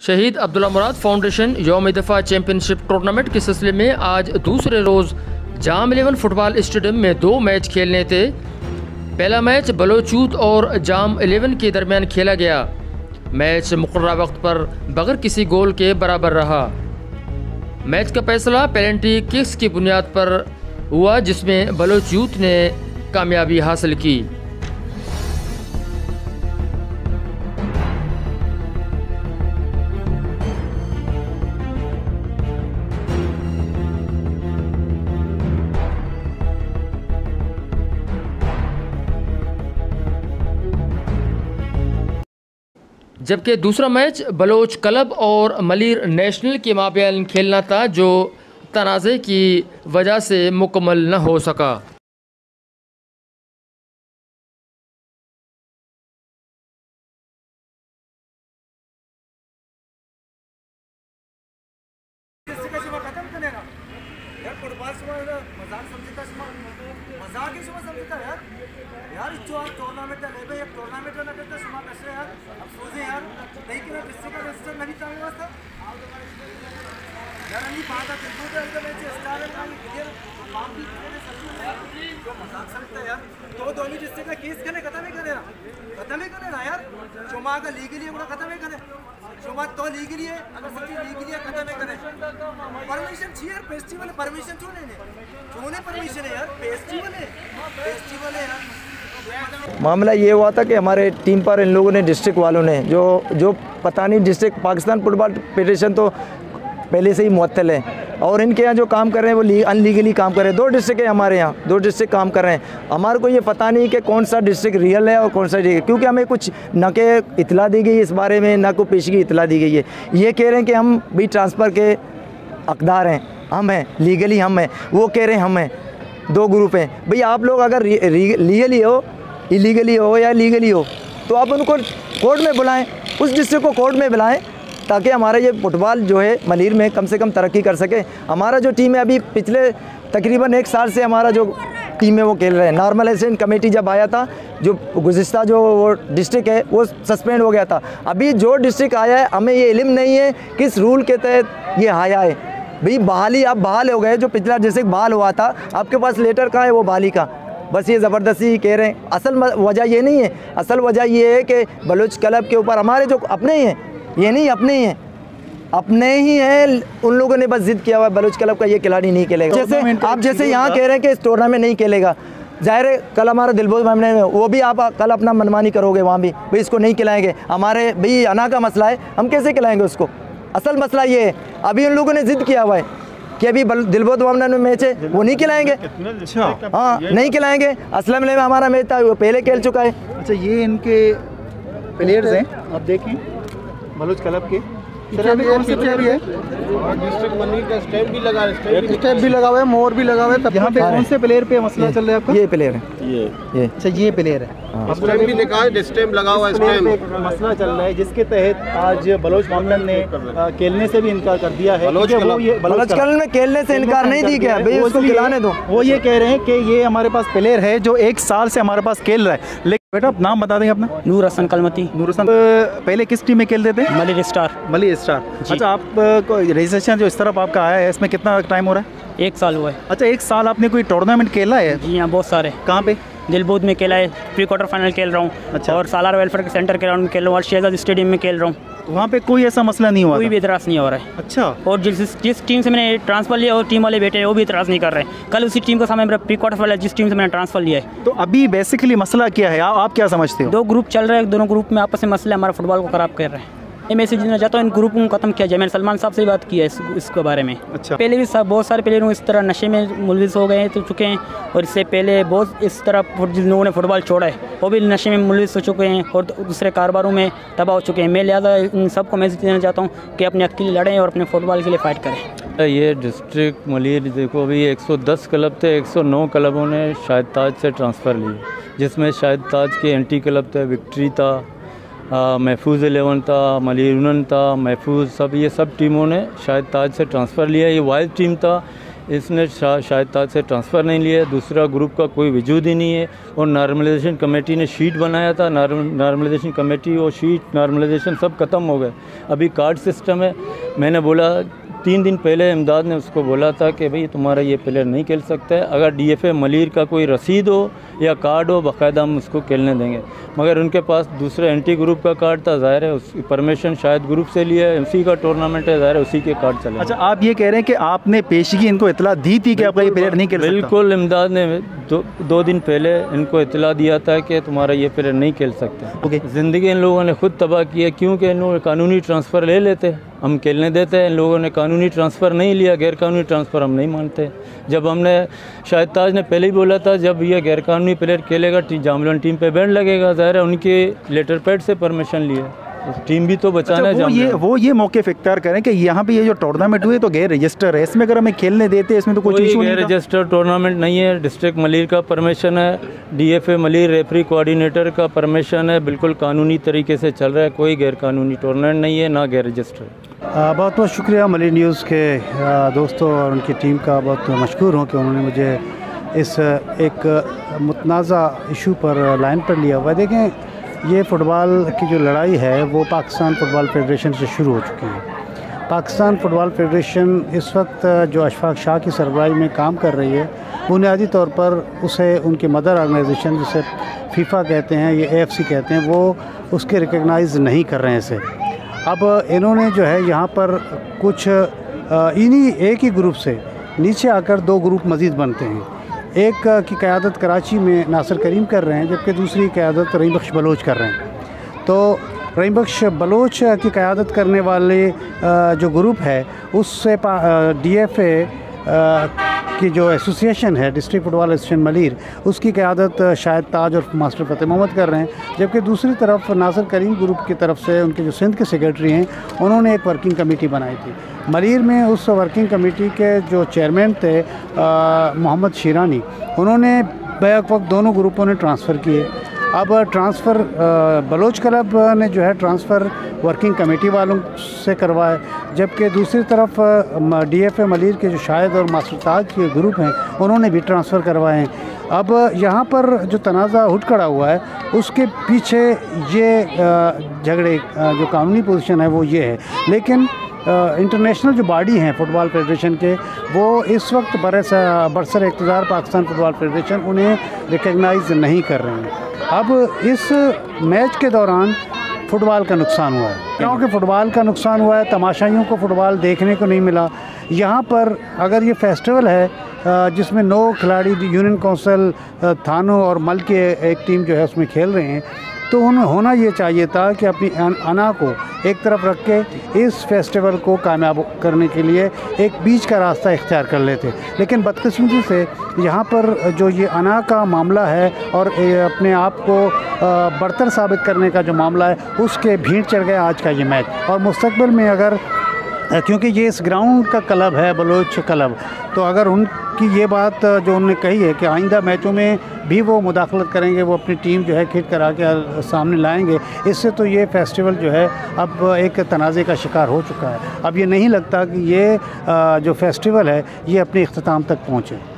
शहीद अब्दुल्ला मुराद फाउंडेशन यौम दफ़ा चैम्पियनशिप टूर्नामेंट के सिलसिले में आज दूसरे रोज़ जाम 11 फुटबॉल स्टेडियम में 2 मैच खेलने थे। पहला मैच बलोचूत और जाम 11 के दरमियान खेला गया। मैच मुकर्ररा वक्त पर बगैर किसी गोल के बराबर रहा। मैच का फैसला पेनल्टी किक्स की बुनियाद पर हुआ, जिसमें बलोचूत ने कामयाबी हासिल की। जबकि दूसरा मैच बलोच क्लब और मलीर नेशनल के माबैन खेलना था, जो तनाज़े की वजह से मुकम्मल न हो सका। मामला ये हुआ था कि हमारे टीम पर इन लोगों ने, डिस्ट्रिक्ट वालों ने, जो पता नहीं, डिस्ट्रिक्ट पाकिस्तान फुटबॉल फेडरेशन तो पहले से ही मुअत्तल है और इनके यहाँ जो काम कर रहे हैं वो अनलीगली काम कर रहे हैं। 2 डिस्ट्रिक्ट है हमारे यहाँ, 2 डिस्ट्रिक्ट काम कर रहे हैं। हमारे को ये पता नहीं कि कौन सा डिस्ट्रिक्ट रियल है और कौन सा रियल, क्योंकि हमें कुछ न के इतला दी गई इस बारे में, ना कोई पेशगी इतला दी गई है। ये कह रहे हैं कि हम भी ट्रांसफ़र के हकदार हैं, हम हैं लीगली, हम हैं, वो कह रहे हैं हम हैं। 2 ग्रुप हैं। भाई आप लोग अगर लीगली हो, इलीगली हो या लीगली हो, तो आप उनको कोर्ट में बुलाएं, उस डिस्ट्रिक्ट को कोर्ट में बुलाएं, ताकि हमारा ये फुटबॉल जो है मलीर में कम से कम तरक्की कर सके। हमारा जो टीम है अभी पिछले तकरीबन 1 साल से हमारा जो टीम है वो खेल रहे हैं। नॉर्मलाइजेशन कमेटी जब आया था, जो गुज़िश्ता जो वो डिस्ट्रिक्ट है वो सस्पेंड हो गया था। अभी जो डिस्ट्रिक्ट आया है, हमें ये इल्म नहीं है किस रूल के तहत ये आया है। भाई बहाली, आप बहाल हो गए, जो पिछला डिस्ट्रिक्ट बहाल हुआ था, आपके पास लेटर कहाँ है वो बहाली का? बस ये ज़बरदस्ती कह रहे हैं। असल वजह ये नहीं है, असल वजह ये है कि बलूच क्लब के ऊपर हमारे जो अपने ही हैं, ये नहीं अपने ही हैं, अपने ही हैं, उन लोगों ने बस जिद किया हुआ है बलूच क्लब का ये खिलाड़ी नहीं खेलेगा। जैसे आप जैसे यहाँ कह रहे हैं कि इस टूर्नामेंट नहीं खेलेगा, ज़ाहिर है कल हमारा दिलबोध मामले में वो भी आप कल अपना मनमानी करोगे, वहाँ भी भाई इसको नहीं खिलाएंगे। हमारे भाई अना का मसला है, हम कैसे खिलाएंगे उसको? असल मसला ये है, अभी उन लोगों ने जिद किया हुआ है कि अभी दिलबोध मामला में मैच है, वो नहीं खिलाएंगे। अच्छा, हाँ नहीं खिलाएंगे। असलम में हमारा मैच था, वो पहले खेल चुका है। अच्छा, ये इनके प्लेयर्स हैं, आप देखें बलूच क्लब के। सर अभी कौन से प्लेयर है? डिस्ट्रिक्ट मनी का स्टैम्प भी लगा हुआ है, मोहर भी लगा हुआ है। तब यहाँ पे कौन से प्लेयर पे मसला चल रहा है आपका? ये प्लेयर है, ये अच्छा, ये प्लेयर है। स्टैम्प भी लिखा है, स्टैम्प लगा हुआ है। स्टैम्प मसला चल रहा है जिसके तहत आज बलोच मामला ने खेलने से भी इनकार कर दिया है। बलोच क्लब में खेलने से इनकार नहीं दी गया, भाई उसको खिलाने दो। वो ये कह रहे हैं कि ये हमारे पास प्लेयर है जो 1 साल से हमारे पास खेल रहा है। लेकिन बेटा आप नाम बता देंगे अपना? नूर हसन कलमती। नूर हसन पहले किस टीम में खेलते थे? मलिर स्टार। मलिर स्टार। अच्छा, आप रजिस्ट्रेशन जो इस तरफ आपका आया है, इसमें कितना टाइम हो रहा है? 1 साल हुआ है। अच्छा, 1 साल आपने कोई टूर्नामेंट खेला है? जी हाँ, बहुत सारे। कहाँ पे? दिलबोध में खेला है, प्री क्वार्टर फाइनल खेल रहा हूँ। अच्छा। और सालार वेलफेयर के सेंटर के ग्राउंड में खेल रहा हूँ और शहजाद स्टेडियम में खेल रहा हूँ। वहाँ पे कोई ऐसा मसला नहीं हुआ? कोई भी इतराज़ नहीं हो रहा है। अच्छा। और जिस टीम से मैंने ट्रांसफ़र लिया और टीम वाले बैठे हैं वो भी इतराज़ नहीं कर रहे हैं। कल उसी टीम का सामने मेरा प्री क्वार्टर फाइनल जिस टीम से मैंने ट्रांसफ़र लिया है। तो अभी बेसिकली मसला क्या है, आप क्या समझते हो? 2 ग्रुप चल रहे हैं, दोनों ग्रुप में आपस में मसले हमारे फुटबॉल को ख़राब कर रहे हैं। मैं मैसेज देना चाहता हूँ, इन ग्रुप को खत्म किया जाए। मैंने सलमान साहब से भी बात की है इसके बारे में। अच्छा। पहले भी बहुत सारे प्लेयर इस तरह नशे में मुलविस हो गए तो चुके हैं, और इससे पहले बहुत इस तरह जिन लोगों ने फुटबॉल छोड़ा है वो भी नशे में मुलविस हो चुके हैं और दूसरे कारोबारों में तबाह हो चुके हैं। मैं लिहाजा इन सबको मैसेज देना चाहता हूँ कि अपने हक के लिए लड़ें और अपने फुटबॉल के लिए फ़ाइट करें। ये डिस्ट्रिक्ट मलीर देखो, अभी 110 क्लब थे, 109 क्लबों ने शाहिद ताज से ट्रांसफ़र लिए, जिसमें शाहिद ताज के एंटी क्लब थे, विक्ट्री था, महफूज 11 था, मलीर था, महफूज, सब ये सब टीमों ने शाहिद ताज से ट्रांसफ़र लिया। ये वाइल्ड टीम था, इसने शाहिद ताज से ट्रांसफ़र नहीं लिया। दूसरा ग्रुप का कोई वजूद ही नहीं है। और नॉर्मलाइजेशन कमेटी ने शीट बनाया था, नॉर्मलाइजेशन कमेटी और शीट नॉर्मलाइजेशन सब ख़त्म हो गए। अभी कार्ड सिस्टम है। मैंने बोला 3 दिन पहले इमदाद ने उसको बोला था कि भाई तुम्हारा ये प्लेयर नहीं खेल सकता है, अगर DFA मलीर का कोई रसीद हो या कार्ड हो बाकायदा हम उसको खेलने देंगे। मगर उनके पास दूसरा एंटी ग्रुप का कार्ड था, ज़ाहिर है उसकी परमिशन शायद ग्रुप से लिया है, उसी का टूर्नामेंट है, ज़ाहिर है उसी के कार्ड चले। अच्छा, आप ये कह रहे हैं कि आपने पेशगी इनको इतला दी थी कि आपका ये प्लेयर नहीं खेल सकता? बिल्कुल, इमदाद ने 2 दिन पहले इनको इतला दिया था कि तुम्हारा ये प्लेयर नहीं खेल सकते। ज़िंदगी इन लोगों ने खुद तबाह की है, क्योंकि इन लोगों कानूनी ट्रांसफ़र ले लेते, हम खेलने देते हैं। इन लोगों ने कानूनी ट्रांसफ़र नहीं लिया, गैर कानूनी ट्रांसफ़र हम नहीं मानते। जब हमने शाहिद ताज ने पहले ही बोला था जब ये गैर कानूनी प्लेयर खेलेगा जाम 11 टीम पे बैन लगेगा, ज़ाहिर है उनके लेटर पैड से परमिशन लिए, टीम भी तो बचाना है। वो ये मौके इख्तियार करें कि यहाँ पे ये जो टूर्नामेंट हुए तो गैर रजिस्टर है, इसमें अगर हमें खेलने देते हैं इसमें तो कोई इशू नहीं। गैर रजिस्टर टूर्नामेंट नहीं है, डिस्ट्रिक्ट मलीर का परमिशन है, DFA मलीर रेफरी कोऑर्डिनेटर का परमिशन है, बिल्कुल कानूनी तरीके से चल रहा है, कोई गैर कानूनी टूर्नामेंट नहीं है, ना गैर रजिस्टर। बहुत बहुत शुक्रिया मलीर न्यूज़ के दोस्तों और उनकी टीम का, बहुत मशकूर हूँ कि उन्होंने मुझे इस एक मुतनाज़ा इशू पर लाइन पर लिया हुआ है। देखें, ये फ़ुटबॉल की जो लड़ाई है वो पाकिस्तान फ़ुटबॉल फेडरेशन से शुरू हो चुकी है। पाकिस्तान फ़ुटबॉल फेडरेशन इस वक्त जो अशफाक शाह की सरबराही में काम कर रही है, बुनियादी तौर पर उसे उनकी मदर ऑर्गेनाइजेशन जिसे फीफा कहते हैं, ये AFC कहते हैं, वो उसके रिकग्नाइज़ नहीं कर रहे हैं इसे। अब इन्होंने जो है यहाँ पर कुछ इन्हीं एक ही ग्रुप से नीचे आकर 2 ग्रुप मज़ीद बनते हैं। एक की क़यादत कराची में नासिर करीम कर रहे हैं, जबकि दूसरी क़यादत रहीम बख्श बलोच कर रहे हैं। तो रहीम बख्श बलोच की क़यादत करने वाले जो ग्रुप है उससे DFA की जो एसोसिएशन है, डिस्ट्रिक्ट फुटबॉल एसोसिएशन मलीर, उसकी क़यादत शाहिद ताज और मास्टर फ़तेह मोहम्मद कर रहे हैं। जबकि दूसरी तरफ नासिर करीम ग्रुप की तरफ से उनके जो सिंध के सेक्रेटरी हैं उन्होंने एक वर्किंग कमेटी बनाई थी मलीर में। उस वर्किंग कमेटी के जो चेयरमैन थे मोहम्मद शीरानी, उन्होंने बैक वक्त दोनों ग्रुपों ने ट्रांसफ़र किए। अब ट्रांसफ़र बलोच क्लब ने जो है ट्रांसफ़र वर्किंग कमेटी वालों से करवाए, जबकि दूसरी तरफ DFA मलीर के जो शाहिद और मास्टर ताज के ग्रुप हैं उन्होंने भी ट्रांसफ़र करवाए हैं। अब यहाँ पर जो तनाज़ा उठ खड़ा हुआ है उसके पीछे ये झगड़े जो कानूनी पोजीशन है वो ये है। लेकिन इंटरनेशनल जो बॉडी हैं फ़ुटबॉल फेडरेशन के, वो इस वक्त बरसर इक़्तिदार पाकिस्तान फ़ुटबॉल फेडरेशन उन्हें रिकग्नाइज़ नहीं कर रहे हैं। अब इस मैच के दौरान फ़ुटबॉल का नुकसान हुआ है, क्योंकि फ़ुटबॉल का नुकसान हुआ है, तमाशाइयों को फ़ुटबॉल देखने को नहीं मिला। यहाँ पर अगर ये फेस्टिवल है जिसमें 9 खिलाड़ी यूनियन काउंसिल थानों और मल के एक टीम जो है उसमें खेल रहे हैं, तो उन्हें होना ये चाहिए था कि अपनी अना को एक तरफ रख के इस फेस्टिवल को कामयाब करने के लिए एक बीच का रास्ता इख्तियार कर लेते। लेकिन बदकिस्मती से यहाँ पर जो ये अना का मामला है और अपने आप को बरतर साबित करने का जो मामला है उसके भीड़ चढ़ गया आज का ये मैच। और मुस्तकबिल में अगर, क्योंकि ये इस ग्राउंड का क्लब है बलोच क्लब, तो अगर उनकी ये बात जो उन्होंने कही है कि आइंदा मैचों में भी वो मुदाखलत करेंगे, वो अपनी टीम जो है खिट करा के सामने लाएंगे, इससे तो ये फेस्टिवल जो है अब एक तनाज़े का शिकार हो चुका है। अब ये नहीं लगता कि ये जो फेस्टिवल है ये अपने इख्तिताम तक पहुँचे।